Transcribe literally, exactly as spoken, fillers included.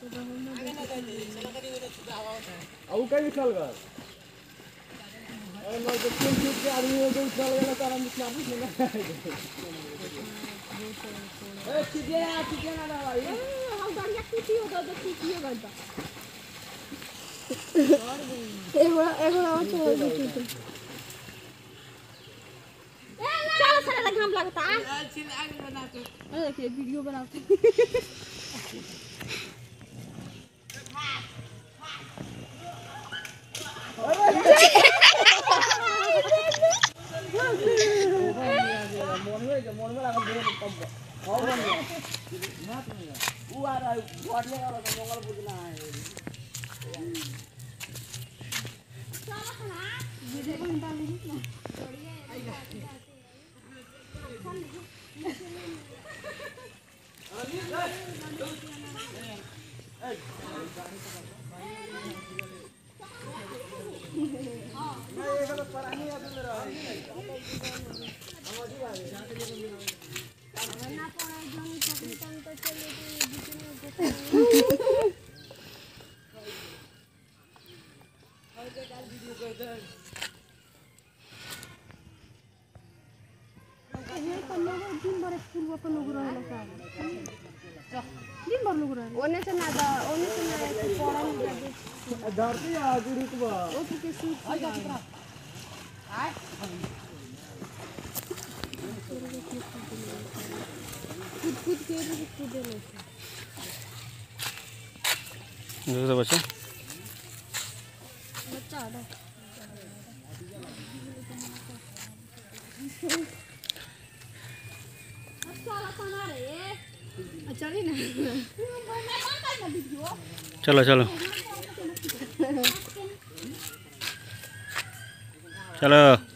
अब कहीं चल गया अरे मैं तो तीन फीट के आदमी हो गई चल गया तारा निकला भी नहीं ए चिड़िया चिड़िया ना भाई हम गाड़ी टूटी हो तो टूटी हो गई एगो एगो और चल गई चलो सारे लग हम लगता है चिल आगे बनाते अरे देखिए वीडियो बनाते ओने से ना दा ओने से ना पड़ा नहीं धरती आ गुड़ी को ओ के सूट आ जा आय कूद कूद के कूद ले देखो तो बच्चा बच्चा आ चलिए ना चलो चलो चलो